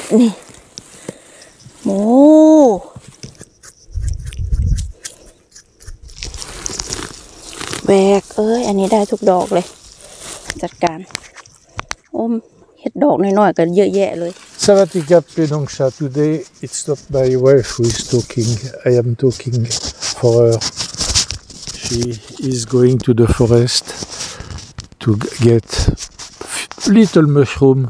นี่โอ้แบกอันนี้ได้ทุกดอกเลยจัดการเห็ดดอกน้อยๆกันเยอะแยะเลย Savatika Penangsha. Today it's not my wife who is talking. I am talking for her. She is going to the forest to get little mushroom.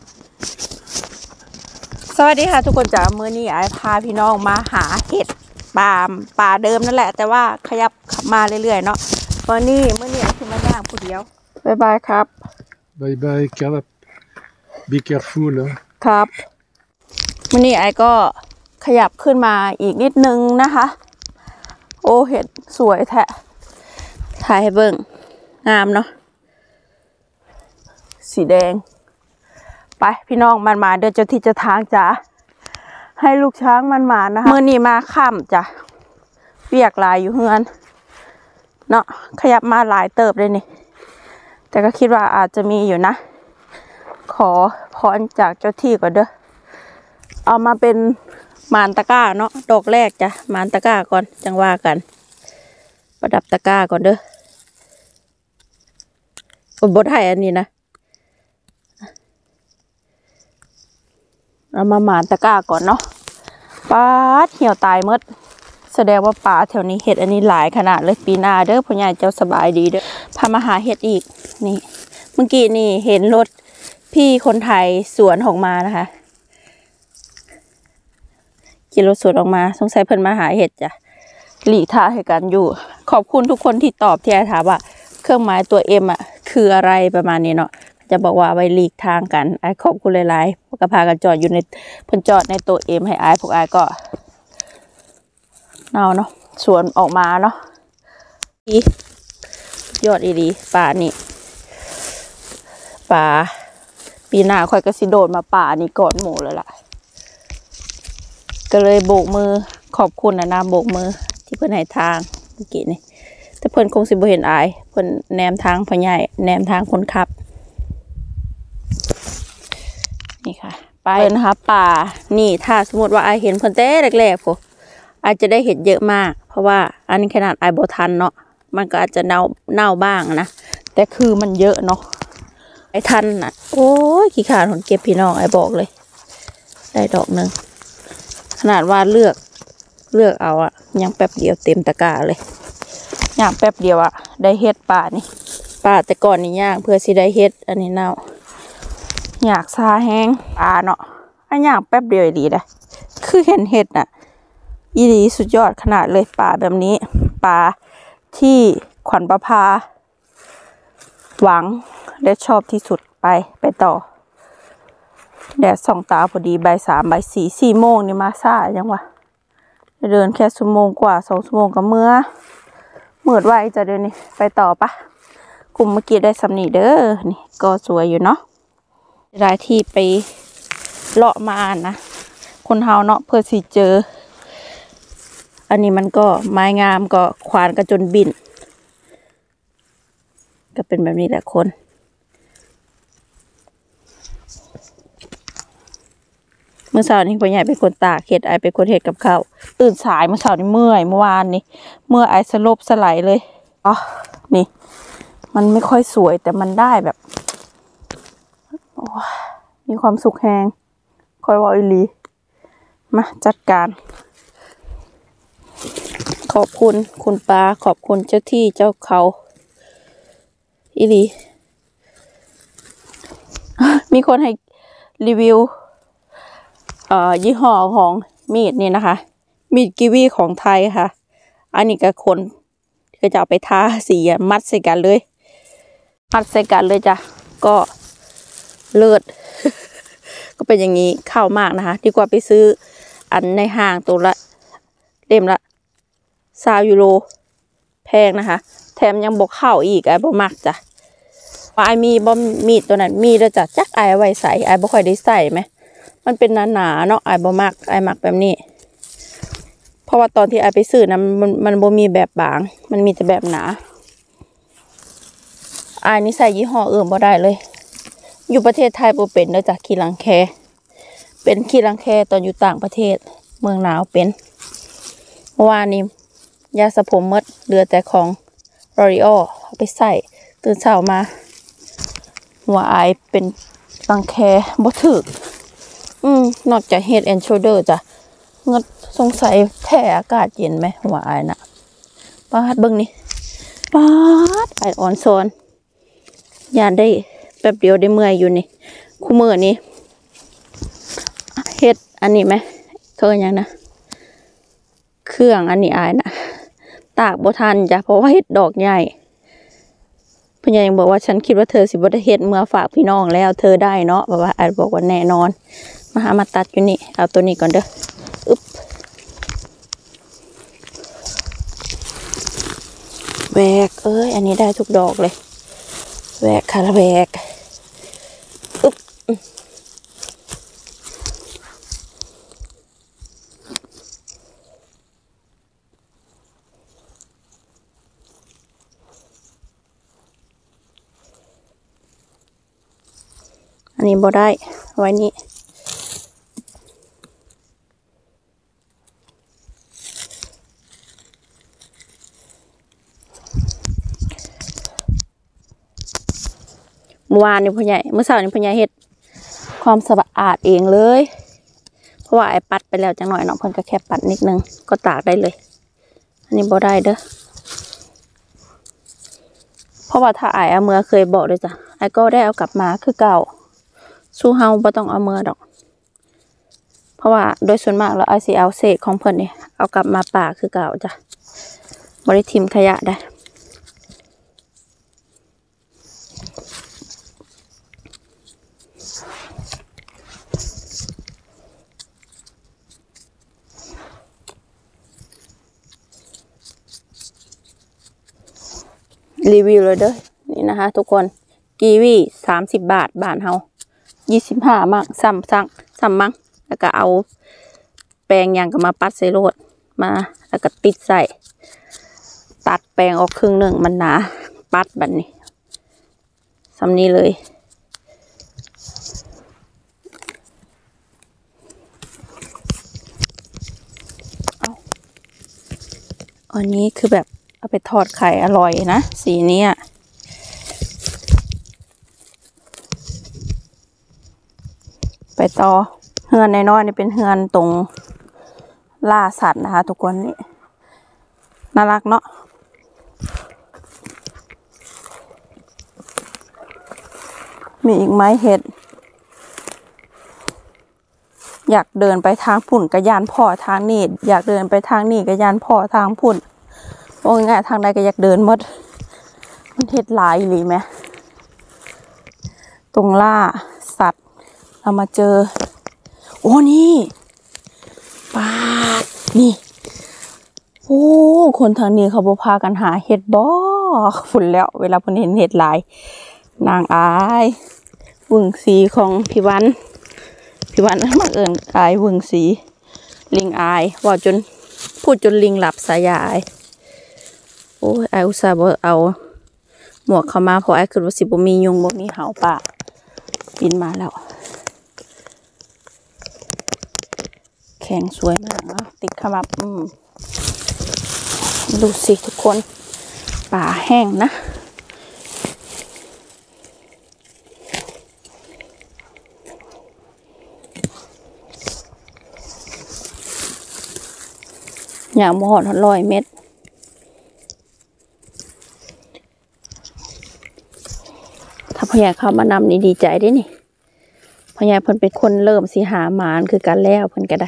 สวัสดีค่ะทุกคนจ๋ามื้อนี้ไอ้พาพี่น้องมาหาเห็ดป่าเดิมนั่นแหละแต่ว่าขยับมาเรื่อยๆเนาะมื้อนี้ไอ้คือมาย่างผู้เดียวบ๊ายบายครับ Bye bye, Cap. Be careful. ครับมื้อนี้ไอ้ก็ขยับขึ้นมาอีกนิดนึงนะคะโอ้เห็ดสวยแท้ถ่ายให้เบิ่งงามเนาะสีแดงไปพี่น้องมันมาเดินเจ้าที่เจ้าทางจ้ะให้ลูกช้างมันมานะคะมื้อนี้มาค่ำจ้ะเปียกลายอยู่เฮือนเนาะขยับมาหลายเติบเลยนี่แต่ก็คิดว่าอาจจะมีอยู่นะขอพรจากเจ้าที่ก่อนเด้อเอามาเป็นมานตะกร้าเนาะดอกแรกจ้ะมานตะกร้าก่อนจังว่ากันประดับตะกร้าก่อนเด้อบดให้อันนี้นะเอามาหมานตะกร้าก่อนเนาะปลาเหี่ยวตายหมดแสดงว่าป่าแถวนี้เห็ดอันนี้หลายขนาดเลยปีหน้าเด้อพ่อใหญ่เจ้าสบายดีเด้อพามาหาเห็ดอีกนี่เมื่อกี้นี่เห็นรถพี่คนไทยสวนออกมานะคะขี่รถสวนออกมาสงสัยเพิ่นมาหาเห็ดจ้ะหลีท่าให้กันอยู่ขอบคุณทุกคนที่ตอบที่ไอ้ถามว่าเครื่องหมายตัว M อ่ะคืออะไรประมาณนี้เนาะจะบอกว่าไว้หลีกทางกันไอ้ขอบคุณหลายๆพวกก็พากันจอดอยู่ในเพิ่นจอดในตัว M ให้ไอ้พวกไอ้ก็เนาะสวนออกมาเนาะยอดดีป่านี่ป่าปีหน้าค่อยก็สิโดดมาป่านี่ก่อนหมู่เลยล่ะก็เลยโบกมือขอบคุณนะโบกมือที่เพิ่นให้ทางเมื่อกี้นี่แต่เพิ่นคงสิบ่เห็นอายเพิ่นแนมทางพ่อใหญ่แนมทางคนขับนี่ค่ะไปนะคะป่านี่ถ้าสมมติว่าอายเห็นเพิ่นแต่แรกๆพออาจจะได้เห็ดเยอะมากเพราะว่าอันนี้ขนาดอายบ่ทันเนาะมันก็อาจจะเน่าบ้างนะแต่คือมันเยอะเนาะไอ้ทันน่ะโอ้ยขี้ขาดหนเก็บพี่น้องไอ้บอกเลยได้ดอกหนึ่งขนาดว่าเลือกเอาอะยังแป๊บเดียวเต็มตะกร้าเลยย่างแป๊บเดียวอะได้เห็ดป่านี่ป่าแต่ก่อนนี่ย่างเพื่อสิได้เห็ดอันนี้เน่าอยากซาแห้งป่าเนาะอันย่างแป๊บเดียวดีเลยคือเห็นเห็ดน่ะอีดีสุดยอดขนาดเลยป่าแบบนี้ป่าที่ขวัญประภาหวังและชอบที่สุดไปต่อแดดส่องตาพอดีบ่าย 3 บ่าย 4 4 โมงนี่มาซ่ายังวะเดินแค่ชั่วโมงกว่า2 ชั่วโมงกับเมื่อมืดไวจะเดินนี่ไปต่อปะกลุ่มเมื่อกี้ได้สำนีเด้อนี่ก็สวยอยู่เนาะได้ที่ไปเลาะมานะคนเฮาเนาะเพื่อสิเจออันนี้มันก็ไม้งามก็ควานกระจนบินก็เป็นแบบนี้แหละคนเมื่อเช้านี้พ่อใหญ่เป็นคนตากเห็ดไอเป็นคนเห็ดกับข้าวตื่นสายเมื่อเช้านี้เมื่อยเมื่อวานนี้เมื่อไอสลบสลายเลยอ๋อนี่มันไม่ค่อยสวยแต่มันได้แบบมีความสุขแฮงค่อยว่าอีหลีมาจัดการขอบคุณคุณปาขอบคุณเจ้าที่เจ้าเขาอีหลีมีคนให้รีวิวยี่ห้อของมีดนี่นะคะมีดกิวีของไทยค่ะอันนี้ก็คนก็จะเอาไปทาสีมัดใส่กันเลยจ้ะก็เลิศ ก็เป็นอย่างนี้เข้ามากนะคะดีกว่าไปซื้ออันในห้างตัวละเล่มละ20 ยูโรแพงนะคะแถมยังบอกเข้าอีกไอ้บ่มักจ้ะว่าไอ้มีดตัวนั้นมีแล้วจ้ะจักไอ้ไว้ใส่ไอ้บ่ค่อยได้ใส่ไหมมันเป็นหนาๆเนาะไอ้บ่มักไอ้มักแบบนี้เพราะว่าตอนที่ไอ้ไปซื้อนะมันบ่มีแบบบางมันมีแต่แบบหนาไอ้นี่ใส่ยี่ห้ออื่นบ่ได้เลยอยู่ประเทศไทยบ่เป็นเด้อจ้ะขี้หลังแคเป็นขี้รังแคตอนอยู่ต่างประเทศเมืองหนาวเป็นเมื่อวานนี้ยาสระผมหมดเหลือแต่ของลอรีออลเอาไปใส่ตื่นเช้ามาหัวอายเป็นรังแคบ่ถึกนอกจาก Head and Shoulder จ้ะเงดสงสัยแท้อากาศเย็นไหมหัวอายน่ะปาดเบิ่งนี่ปาดอายอ่อนโซนยานได้แป๊บเดียวได้เมื่อยอยู่นี่คู่มือนี้เฮ็ดอันนี้ไหมเขาเป็นยังนะเครื่องอันนี้อายนะตากบ่ทันจ้ะเพราะว่าเฮ็ดดอกใหญ่พี่ใหญ่ยังบอกว่าฉันคิดว่าเธอสิบ่ได้เฮ็ดเมื่อฝากพี่น้องแล้วเธอได้เนาะแบบว่าอายบอกว่าแน่นอนมาหามาตัดอยู่นี่เอาตัวนี้ก่อนเด้ออึ๊บแหวกอันนี้ได้ทุกดอกเลยแหวกค่ะแหวกอึ๊บอันนี้บ่ได้ไว้นี่เมื่อวานนี่พ่อใหญ่เมื่อเช้านี่พ่อใหญ่เฮ็ดความสะอาดเองเลยเพราะว่าไอ้ปัดไปแล้วจังหน่อยเนาะเพิ่นก็แค่ปัดนิดนึงก็ตากได้เลยอันนี้บ่ได้เด้อเพราะว่าถ้าไอ้เอามือเคยบอกเลยจ้ะไอ้ก็ได้เอากลับมาคือเก่าสู้เฮาบ่ต้องเอามือดอกเพราะว่าโดยส่วนมากแล้วไอ้สิเอาเศษของเพิ่นนี่เอากลับมาป่าคือเก่าจ้ะบ่ได้ทิ่มขยะได้รีวิวเลยเด้อนี่นะคะทุกคนกีวี30 บาทบ้านเฮา25 มั่งซ้ำมั่งแล้วก็เอาแปรงยางก็มาปัดใส่โลดมาแล้วก็ติดใส่ตัดแปรงออกครึ่งหนึ่งมันหนาปัดแบบนี้ซ้ำนี้เลยอันนี้คือแบบเอาไปทอดไข่อร่อยนะสีนี้ไปต่อเฮือนน้อยๆนี่เป็นเฮือนตรงล่าสัตว์นะคะทุกคนนี่น่ารักเนาะมีอีกไม้เห็ดอยากเดินไปทางพุ่นกระยานพ่อทางนี่อยากเดินไปทางนี่กระยานพ่อทางพุ่นโอ้ยง่ายทางใดก็อยากเดินหมดมันเห็ดหลายหรือไหมตรงล่าสัตว์เรามาเจอโอ้นี่ปาดนี่โอ้คนทางนี้เขาบ่พากันหาเห็ดบ่ฝุ่นแล้วเวลาเพิ่นเห็นเห็ดหลายนางอายวึงสีของพี่วันมาเอิ้นอายวึงสีลิงอายว่าจนพูดจนลิงหลับสายายโอ้ยอายอุตส่าห์บ่เอาหมวกเข้ามาเพราะอายคิดว่าสิบ่มียุงบ่มีเห่าป่าบินมาแล้วแข็งสวยมากนะติดขมับดูสิทุกคนป่าแห้งนะอย่างมหอด100 เม็ดถ้าพ่อใหญ่เข้ามานำนี่ดีใจได้นี่พ่อใหญ่เพิ่นเป็นคนเริ่มสิหาหมานคือกันแล้วเพิ่นก็ได้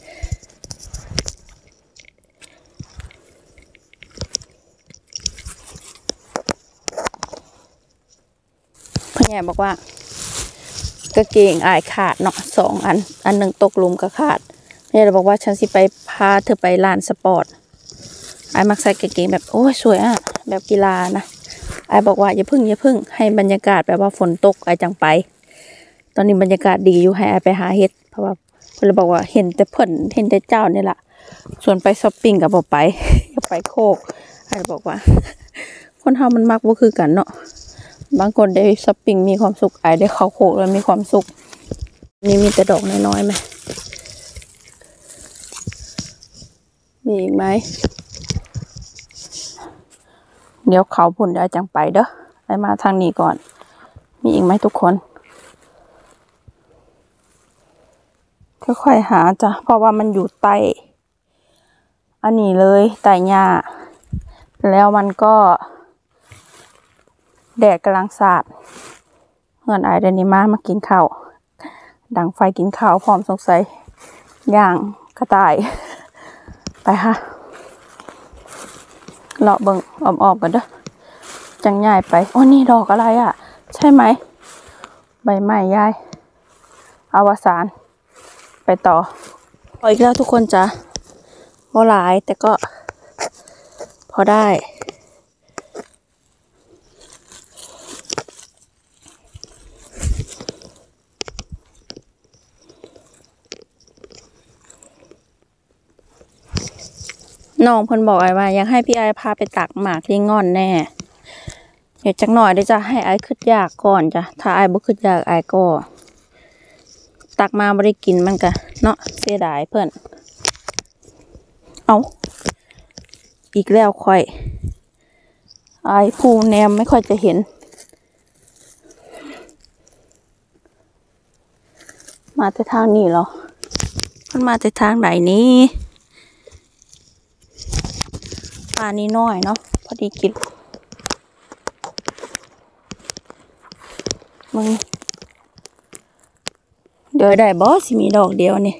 พ่อใหญ่บอกว่ากางเกงอายขาดเนาะ2 อันหนึ่งตกหลุมก็ขาดพ่อใหญ่บอกว่าฉันสิไปพาเธอไปลานสปอร์ตอายมักใส่กางเกงแบบโอ้ยสวยแบบกีฬานะอายบอกว่าอย่าพึ่งให้บรรยากาศแบบว่าฝนตกอายจังไปตอนนี้บรรยากาศดีอยู่ให้อายไปหาเห็ดเพราะว่าเพิ่นบอกว่าเห็นแต่เจ้านี่แหละส่วนไปช้อปปิ้งกับบ่ไปอย่าไปโคกอายบอกว่าคนเฮามันมักบ่คือกันเนาะบางคนได้ช้อปปิ้งมีความสุขอายได้เข้าโคกแล้วมีความสุขนี่มีแต่ดอกน้อยๆไหมมีอีกไหมเดี๋ยวเขาผุ่นเดี๋ยวจังไปเด้อไปมาทางนี้ก่อนมีอีกไหมทุกคนค่อยๆหาจ้ะเพราะว่ามันอยู่ใต้อันนี้เลยใต้หญ้าแล้วมันก็แดดกำลังสาดเงินไอเดนิมากินข้าวดังไฟกินข้าวพร้อมสงสัยย่างกระต่ายไปค่ะเลาะเบิ่งอ้อมๆกันเด้อจังง่ายไปโอ้นี่ดอกอะไรอ่ะใช่ไหมใบไม้ยายอวสานไปต่ออีกแล้วทุกคนจ้ะบ่หลายแต่ก็พอได้น้องเพิ่นบอกไอ้ว่าอยากให้พี่ไอ้พาไปตักหมากที่ง่อนแน่เดี๋ยวจักหน่อยเดี๋ยวจะให้ไอ้ขึ้นยากก่อนจ้ะถ้าไอ้บ่ขึ้นยากไอ้ก็ตักมาบ่ได้กินมันก็เนาะเสียดายเพิ่นเอาอีกแล้วค่อยไอ้ผู้แนมไม่ค่อยจะเห็นมาแต่ทางนี้เหรอมันมาแต่ทางไหนนี้ปลานี้น้อยเนาะพอดีกินมึงเดี๋ยวได้บ่สิมีดอกเดียวนี่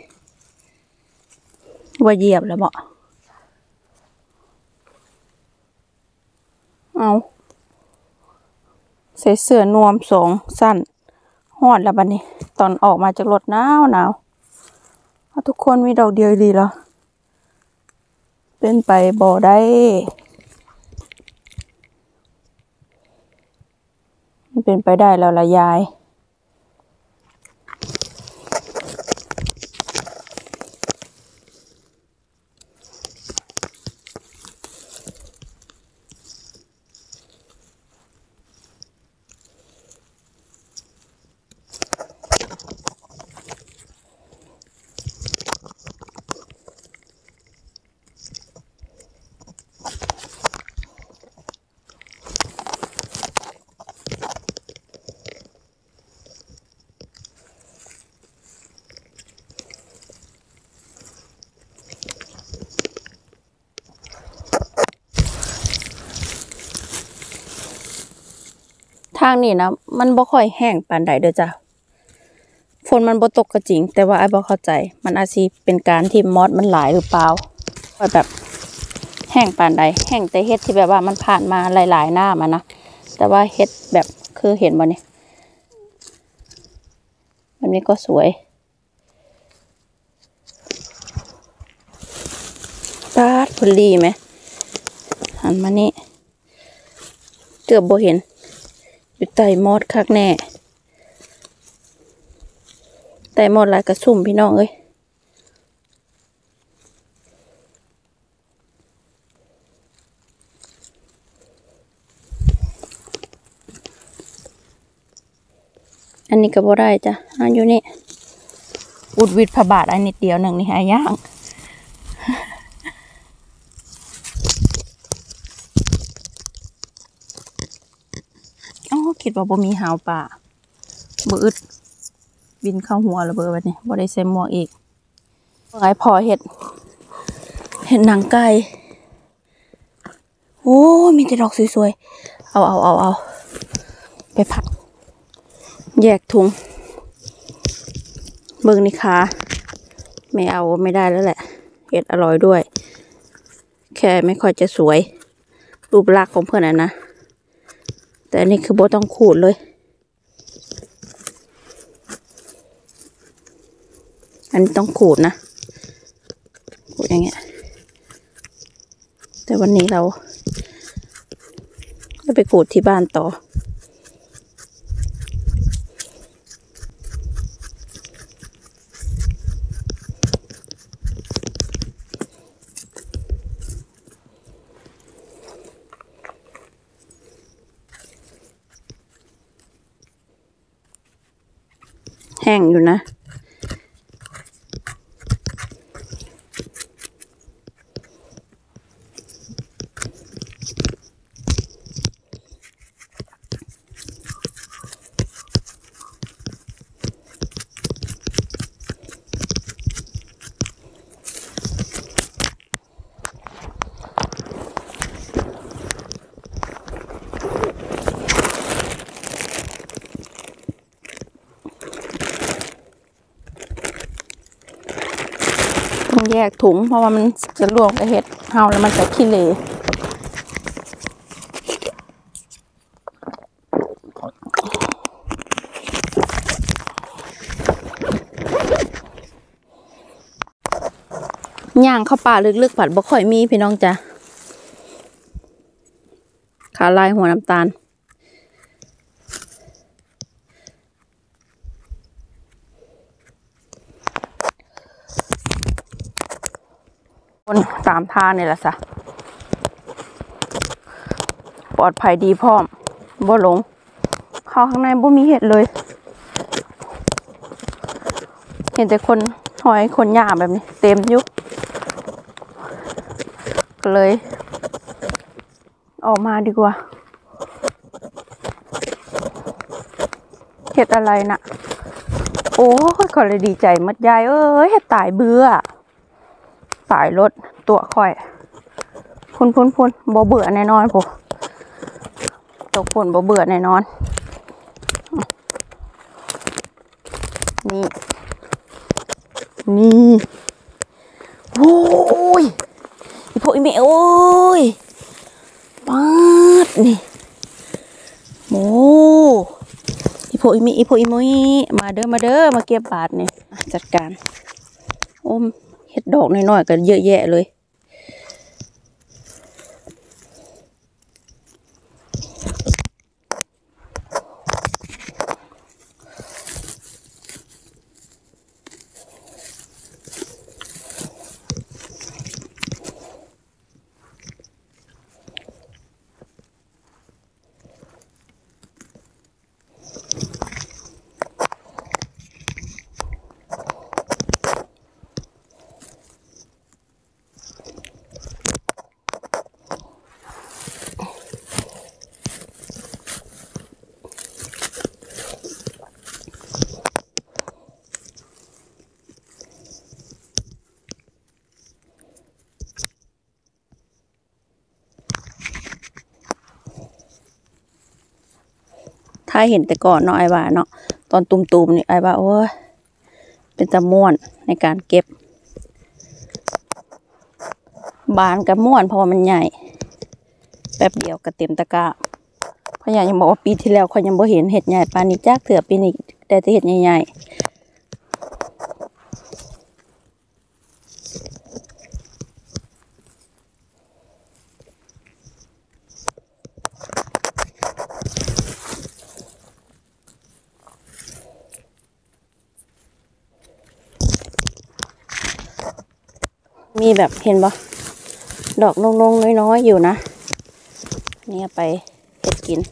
ว่าเหยียบแล้วบ่เอาใส่เสื้อนวมสองสั้นฮอดแล้วบัดนี้ตอนออกมาจากรถหนาวทุกคนมีดอกเดียวดีเหรอเป็นไปบ่ได้มันเป็นไปได้แล้วล่ะยายทางนี้นะมันบ่ค่อยแห้งปานใดเด้อจ้ะฝนมันบ่ตกก็จริงแต่ว่าไอ้บ่เข้าใจมันอาจสิเป็นการที่มอสมันหลายหรือเปล่าว่าแบบแห้งปานใดแห้งแต่เฮ็ดที่แบบว่ามันผ่านมาหลายๆหน้ามานะแต่ว่าเฮ็ดแบบคือเห็นบ่นี่มันนี้ก็สวยปาดพอดีไหมหันมานี่เกือบบ่เห็นอยู่ใต้มอดคักแน่ใต้มอดหลายกระสุ่มพี่น้องเอ้ยอันนี้ก็บ่ได้จ้ะอันอยู่นี่อุดวิดพระบาทอันนิดเดียวหนึ่งนี่หายากคิดว่าบ่มีหาวป่าบ่อึดบินเข้าหัวระเบิดแบบนี้บ่ได้ใส่หมวกอีกไงพอเห็ดหนังไก่โอ้มีแต่ดอกสวยๆเอาไปผัดแยกถุงเบิ่งนี่ค่ะไม่เอาไม่ได้แล้วแหละเห็ดอร่อยด้วยแค่ไม่ค่อยจะสวยรูปลักษณ์ของเพื่อนนะแต่อันนี้คือโบต้องขูดเลยอันนี้ต้องขูดนะขูดอย่างเงี้ยแต่วันนี้เราจะไปขูดที่บ้านต่อแห้งอยู่นะแยกถุงเพราะว่ามันจะรวมกับเห็ดเฮาแล้วมันจะขี้เหร่ย่างเข้าป่าลึกๆผัดบ่ค่อยมีพี่น้องจ้ะขาลายหัวน้ำตาลคนตามทางนี่แหละจ้ะปลอดภัยดีพร้อมบ่หลงเข้าข้างในบ่มีเห็ดเลยเห็นแต่คนหอยคนหญ้าแบบนี้เต็มอยู่ก็เลยออกมาดีกว่าเห็ดอะไรนะโอ้ยขอเลยดีใจมัดยายเอ้ยเห็ดตายเบื่อตายรถตัวค่อยพุ่นบ่เบื่อแน่นอนผมตกฝนบ่เบื่อแน่นอนนี่โอ้ยอีพวกอีเมโอ้ยปัดนี่โอ้อีพวกอีเมอีพวกอีโมยมาเด้อมาเก็บบาทนี่จัดการโอ้มเห็ดดอกน้อยๆกันเยอะแยะเลยถ้าเห็นแต่ก่อนเนาะไอ้ว่าเนาะตอนตุ่มๆนี่ไอ้ว่าโอ้ยเป็นตะม่วนในการเก็บบานกับม่วนเพราะว่ามันใหญ่แป๊บเดียวก็เต็มตะกร้าพ่อใหญ่ยังบอกว่าปีที่แล้วเขายังบ่เห็นเห็ดใหญ่ปานนี้จักเถื่อปีนี้ได้แต่เห็ดใหญ่มีแบบเห็นบ่ดอกนงๆน้อยๆอยู่นะนี่ไปเห็ดกิน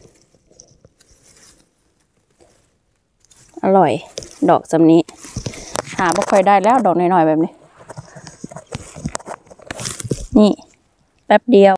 อร่อยดอกจำนี้หาบ่ค่อยได้แล้วดอกน้อยๆแบบนี้นี่แป๊บเดียว